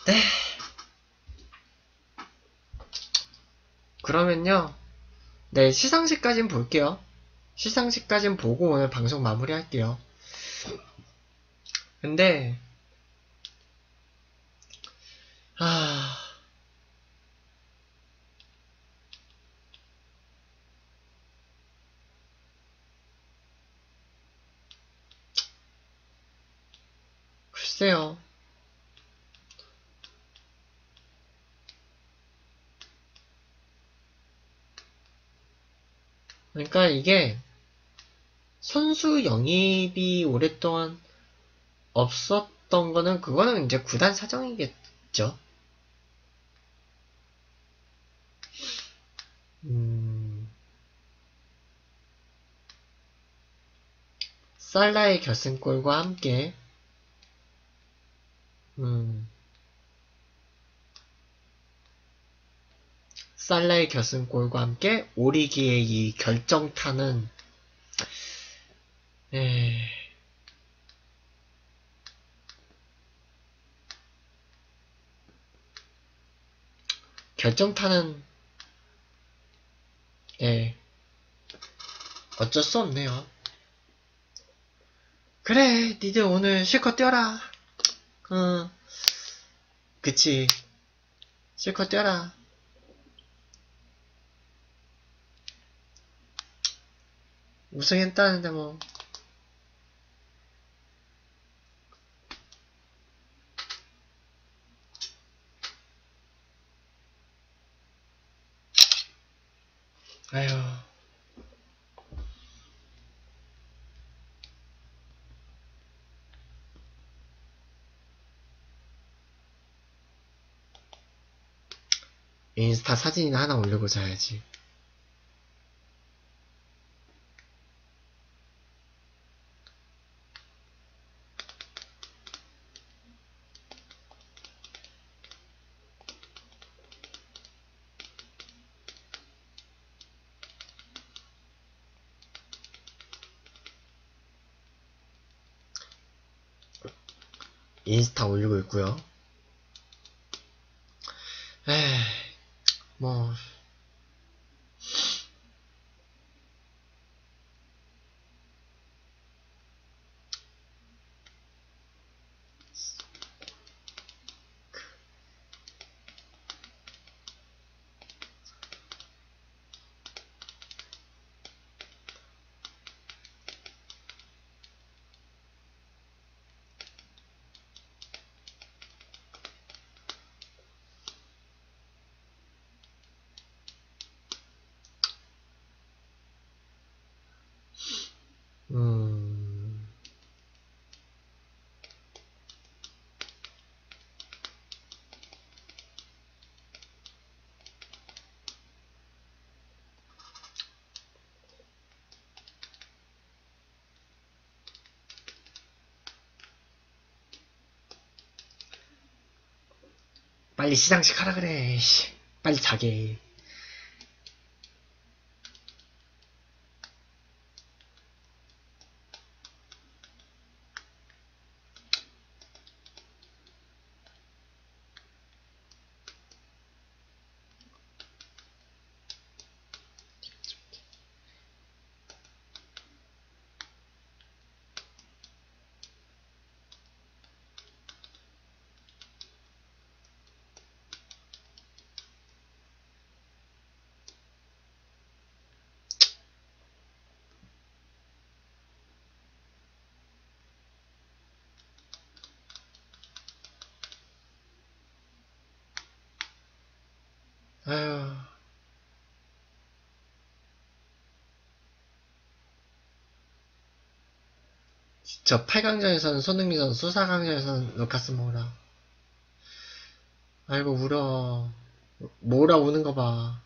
네. 그러면요. 네, 시상식까진 볼게요. 시상식까진 보고 오늘 방송 마무리할게요. 근데, 아, 글쎄요. 그러니까 이게 선수 영입이 오랫동안 없었던 거는 그거는 이제 구단 사정이겠죠. 음, 살라의 결승골과 함께 음, 살라의 결승골과 함께 오리기의 이 결정타는 에, 결정타는 예, 어쩔 수 없네요. 그래, 니들 오늘 실컷 뛰어라. 어, 그치. 실컷 뛰어라. 우승했다는데 뭐. 아휴. 인스타 사진이나 하나 올리고 자야지. 인스타 올리고 있고요. 에이, 뭐. 음, 빨리 시상식 하라 그래. 씨. 빨리 자게. 아휴. 저 8강전에서는 손흥민 선수, 4강전에서는 루카스 모ura. 아이고, 울어. 모ura 우는 거 봐.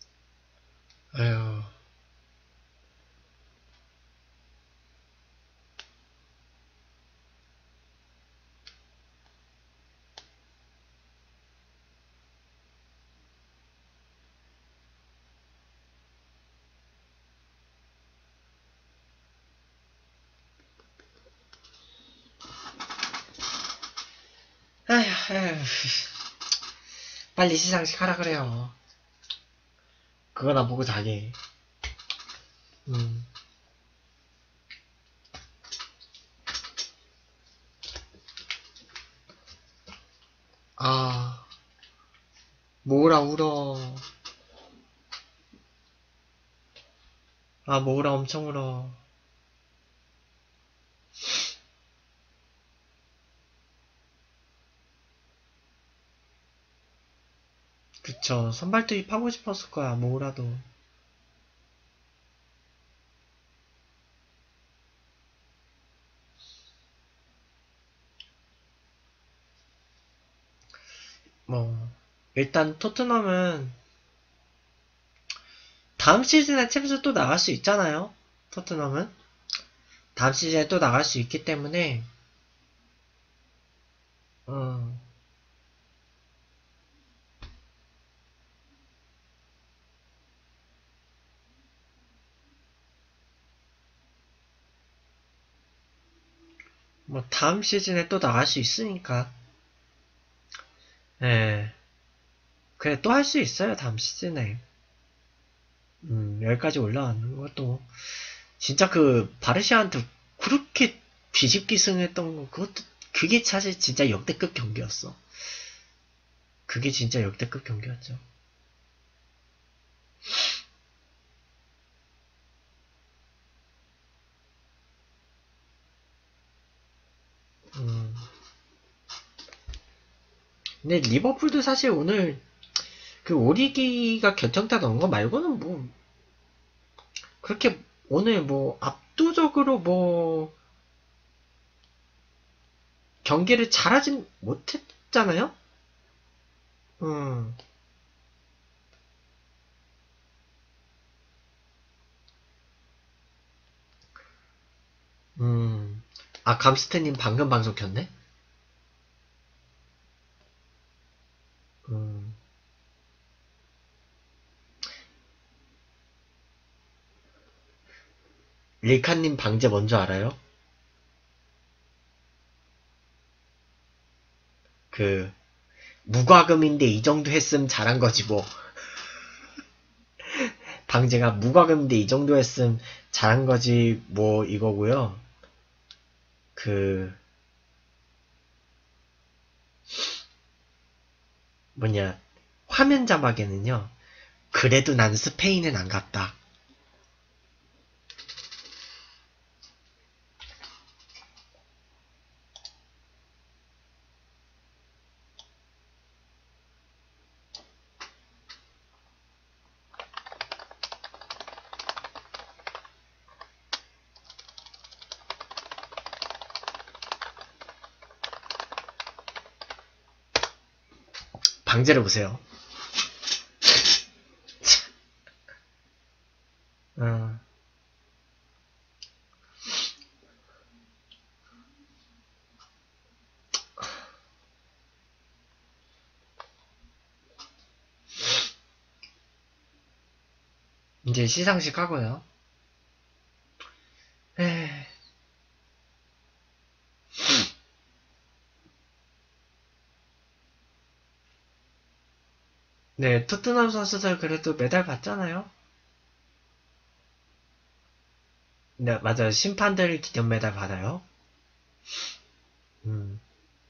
아휴. 에휴, 빨리 시상식 하라 그래요. 그거나 보고 자게. 아, 뭐라 울어. 아, 뭐라 엄청 울어. 그쵸. 선발 투입하고 싶었을 거야, 뭐라도. 뭐, 일단 토트넘은 다음 시즌에 챔스 또 나갈 수 있잖아요. 토트넘은. 다음 시즌에 또 나갈 수 있기 때문에, 음, 뭐, 다음 시즌에 또 나갈 수 있으니까. 예. 그래, 또 할 수 있어요, 다음 시즌에. 여기까지 올라가는 것도. 진짜 그, 바르시아한테 그렇게 뒤집기 승했던 거, 그게 사실 진짜 역대급 경기였어. 그게 진짜 역대급 경기였죠. 음. 근데 리버풀도 사실 오늘 그 오리기가 결정타 넣은 거 말고는 뭐 그렇게 오늘 뭐 압도적으로 뭐 경기를 잘하진 못했잖아요. 음, 아 감스트님 방금 방송 켰네. 음, 릴카님 방제 뭔지 알아요? 그 무과금인데 이 정도 했음 잘한 거지 뭐. 방제가 무과금인데 이 정도 했음 잘한 거지 뭐 이거고요. 그 뭐냐 화면 자막에는요. 그래도 난 스페인은 안 갔다. 방제를 보세요. 어, 이제 시상식 하고요. 에이, 네, 토트넘 선수들 그래도 메달 받잖아요. 네, 맞아요. 심판들 기념 메달 받아요. 음,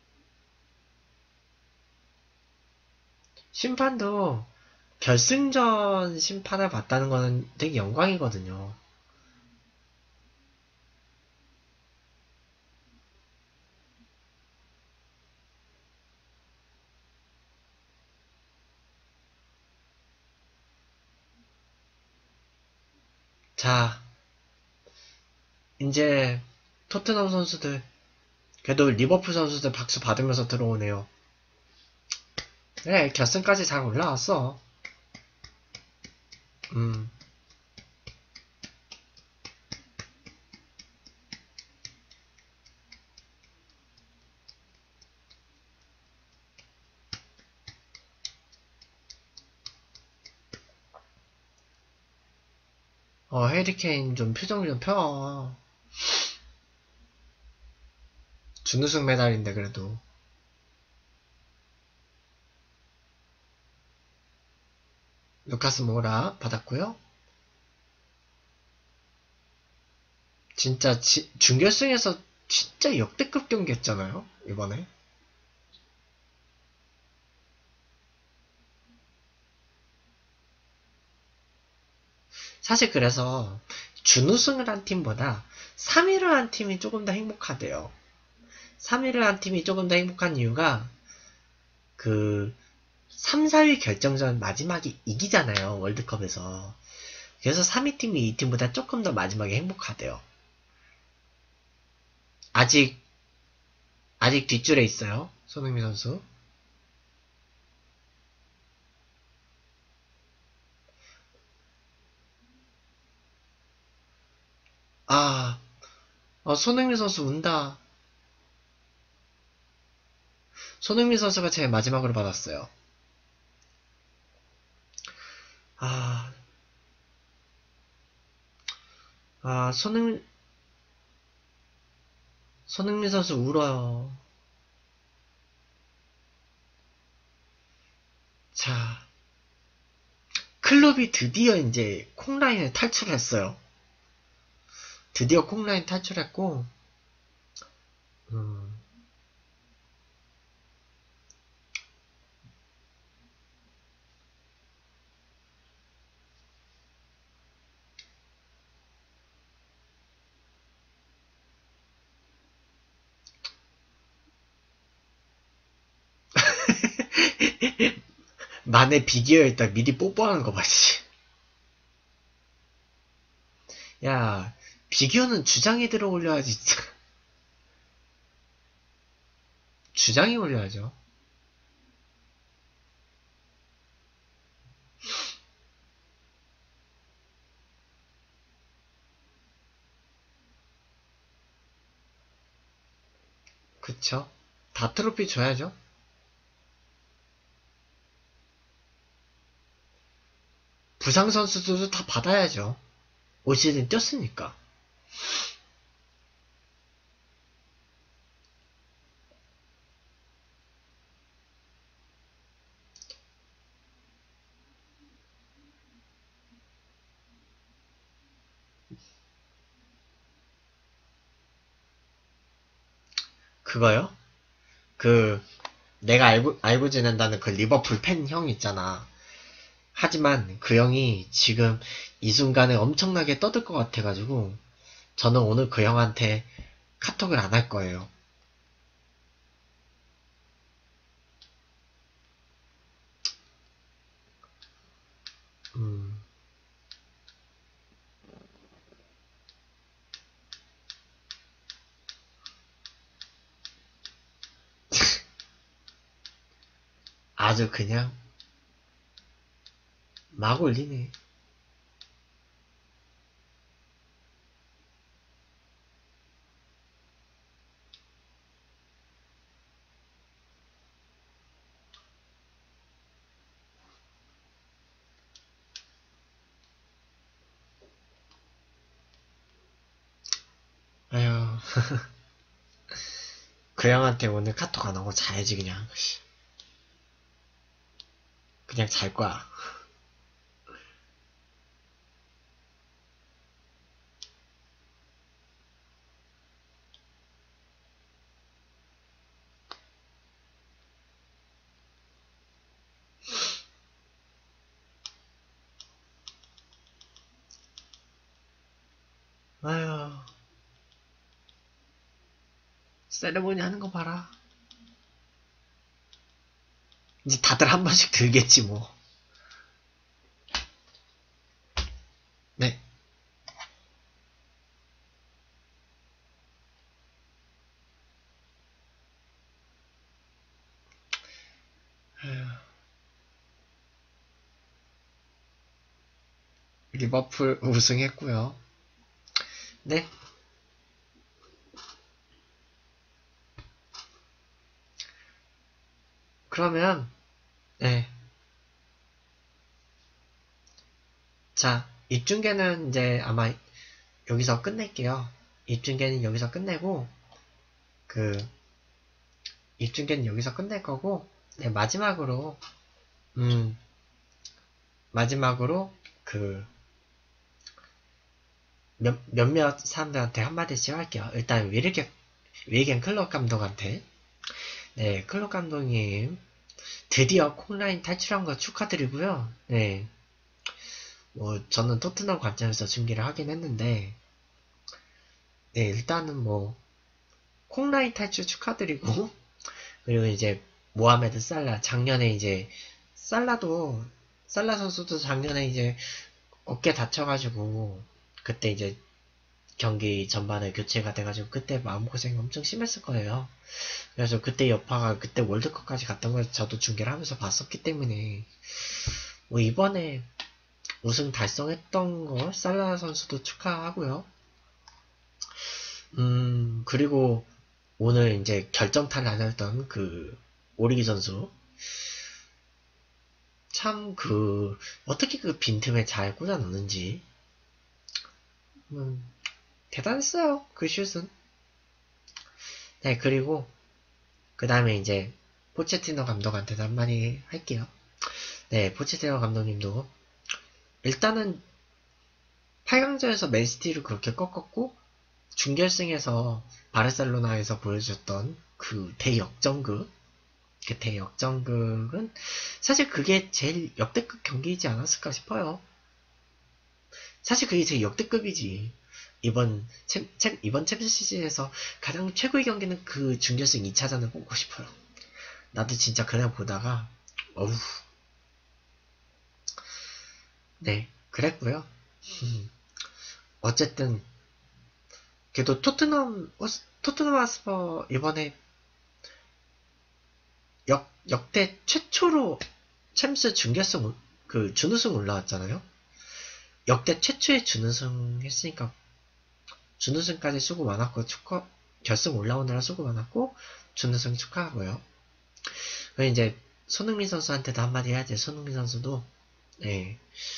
심판도 결승전 심판을 받다는 거는 되게 영광이거든요. 자, 이제 토트넘 선수들, 그래도 리버풀 선수들 박수 받으면서 들어오네요. 그래, 결승까지 잘 올라왔어. 음, 해리케인 좀 표정 좀 펴. 준우승 메달인데 그래도. 루카스 모라 받았고요. 진짜 준결승에서 진짜 역대급 경기였잖아요, 이번에. 사실 그래서 준우승을 한 팀보다 3위를 한 팀이 조금 더 행복하대요. 3위를 한 팀이 조금 더 행복한 이유가 그 3, 4위 결정전 마지막에 이기잖아요, 월드컵에서. 그래서 3위 팀이 이 팀보다 조금 더 마지막에 행복하대요. 아직 뒷줄에 있어요, 손흥민 선수. 손흥민 선수 운다. 손흥민 선수가 제일 마지막으로 받았어요. 아, 손흥민 선수 울어요. 자, 클럽이 드디어 이제 콩라인을 탈출했어요. 드디어 콩라인 탈출했고, 만에 비기어있다 미리 뽀뽀하는 거 봐지. 야, 비기어는 주장이 들어 올려야지, 진짜. 주장이 올려야죠. 그쵸? 다 트로피 줘야죠. 부상 선수들도 다 받아야죠. 올 시즌 뛰었으니까. 그거요? 그 내가 알고 지낸다는 그 리버풀 팬 형 있잖아. 하지만 그 형이 지금 이 순간에 엄청나게 떠들 것 같아가지고 저는 오늘 그 형한테 카톡을 안 할 거예요. 음. 아주 그냥 막 올리네. 아휴. 그 형한테 오늘 카톡 안 하고 자야지 그냥. 그냥 잘 거야. 아휴. 세레모니 하는 거 봐라. 이제 다들 한 번씩 들겠지 뭐. 네. 리버풀 우승했고요. 네. 그러면 네. 자, 입중계는 이제 아마 여기서 끝낼게요. 입중계는 여기서 끝내고 그 입중계는 여기서 끝낼 거고 네, 마지막으로 음 마지막으로 그 몇몇 사람들한테 한마디씩 할게요. 일단 위겐 클럽 감독한테, 네, 클럽 감독님 드디어 콩라인 탈출한 거 축하드리고요. 네, 뭐 저는 토트넘 관점에서 중계를 하긴 했는데, 네, 일단은 뭐 콩라인 탈출 축하드리고, 그리고 이제 모하메드 살라 작년에 이제 살라 선수도 작년에 이제 어깨 다쳐가지고 그때 이제 경기 전반에 교체가 돼가지고 그때 마음고생이 엄청 심했을 거예요. 그래서 그때 여파가 그때 월드컵까지 갔던 걸 저도 중계를 하면서 봤었기 때문에 뭐 이번에 우승 달성했던 거 살라 선수도 축하하고요. 그리고 오늘 이제 결정타를 안 했던 그 오리기 선수 참 어떻게 그 빈틈에 잘 꽂아 넣는지 대단했어요. 그 슛은. 네, 그리고 그 다음에 이제 포체티노 감독한테도 한마디 할게요. 네, 포체티노 감독님도 일단은 8강전에서 맨시티를 그렇게 꺾었고 준결승에서 바르셀로나에서 보여줬던 그 대역전극, 그 대역전극은 사실 그게 제일 역대급 경기이지 않았을까 싶어요. 사실 그게 제일 역대급이지. 이번 챔스 시즌에서 가장 최고의 경기는 그 준결승 2차전을 뽑고 싶어요. 나도 진짜 그냥 보다가 어우, 네, 그랬고요. 어쨌든 그래도 토트넘 하스퍼 이번에 역대 최초로 챔스 준결승 그 준우승 올라왔잖아요. 역대 최초의 준우승 했으니까 준우승까지 수고 많았고 결승 올라오느라 수고 많았고 준우승 축하하고요. 그리고 이제 손흥민 선수한테도 한마디 해야지. 손흥민 선수도 네.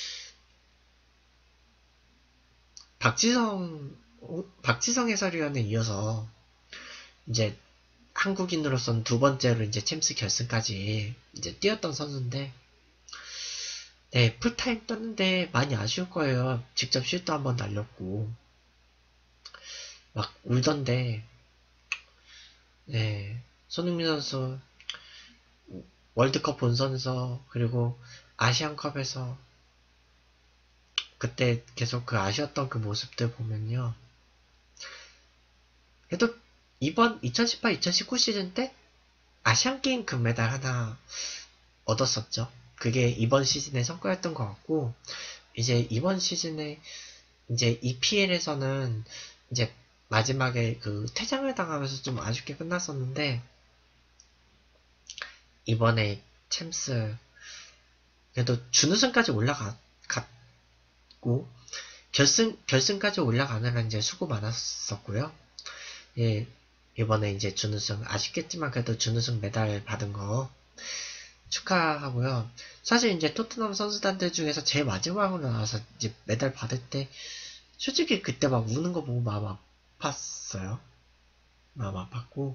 박지성 해설위원에 이어서 이제 한국인으로서는 두 번째로 이제 챔스 결승까지 이제 뛰었던 선수인데, 네, 풀타임 떴는데 많이 아쉬울 거예요. 직접 슛도 한번 날렸고, 막 울던데, 네, 손흥민 선수 월드컵 본선에서 그리고 아시안컵에서 그때 계속 그 아쉬웠던 그 모습들 보면요. 그래도 이번 2018-2019 시즌 때 아시안게임 금메달 하나 얻었었죠. 그게 이번 시즌의 성과였던 것 같고, 이제 이번 시즌에 이제 EPL에서는 이제 마지막에 그 퇴장을 당하면서 좀 아쉽게 끝났었는데, 이번에 챔스 그래도 준우승까지 올라갔고 결승까지 올라가느라 이제 수고 많았었고요. 예, 이번에 이제 준우승 아쉽겠지만 그래도 준우승 메달 받은 거 축하하고요. 사실 이제 토트넘 선수단들 중에서 제일 마지막으로 나와서 이제 메달 받을 때 솔직히 그때 막 우는 거 보고 마음 아팠어요. 마음 아팠고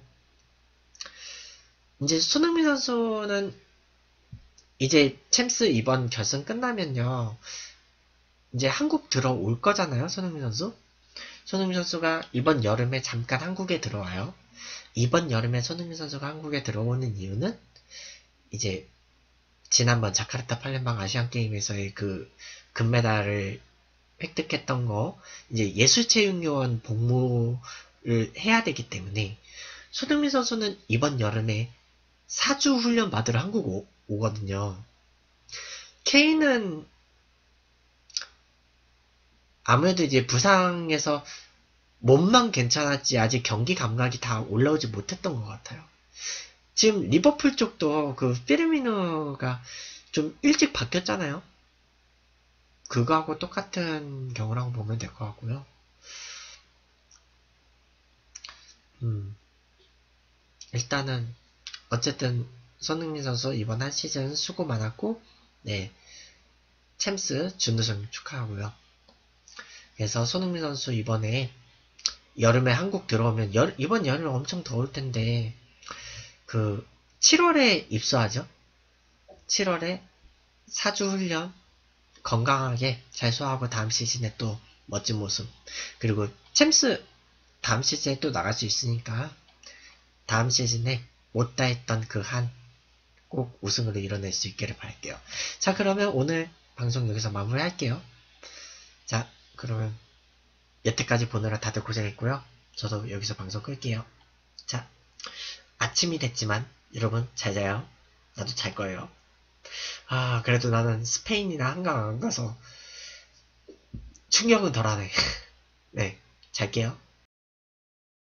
이제 손흥민 선수는 이제 챔스 이번 결승 끝나면요. 이제 한국 들어올 거잖아요. 손흥민 선수. 손흥민 선수가 이번 여름에 잠깐 한국에 들어와요. 이번 여름에 손흥민 선수가 한국에 들어오는 이유는 이제 지난번 자카르타 팔렘방 아시안게임에서의 그 금메달을 획득했던 거 이제 예술체육요원 복무를 해야 되기 때문에 손흥민 선수는 이번 여름에 4주 훈련 받으러 한국 오거든요. 케인은 아무래도 이제 부상에서 몸만 괜찮았지 아직 경기 감각이 다 올라오지 못했던 것 같아요. 지금 리버풀 쪽도 그 피르미누가 좀 일찍 바뀌었잖아요. 그거하고 똑같은 경우라고 보면 될 것 같고요. 일단은 어쨌든 손흥민 선수 이번 한 시즌 수고 많았고 네 챔스 준우승 축하하고요. 그래서 손흥민 선수 이번에 여름에 한국 들어오면 이번 여름 엄청 더울 텐데 그 7월에 입소하죠. 7월에 4주 훈련 건강하게 잘 소화하고 다음 시즌에 또 멋진 모습, 그리고 챔스 다음 시즌에 또 나갈 수 있으니까 다음 시즌에 못다 했던 그 한 꼭 우승을 이뤄낼 수 있기를 바랄게요. 자, 그러면 오늘 방송 여기서 마무리할게요. 자, 그러면 여태까지 보느라 다들 고생했고요. 저도 여기서 방송 끌게요. 자, 아침이 됐지만 여러분 잘 자요. 나도 잘 거예요. 아, 그래도 나는 스페인이나 한강 안 가서 충격은 덜하네. 네, 잘게요.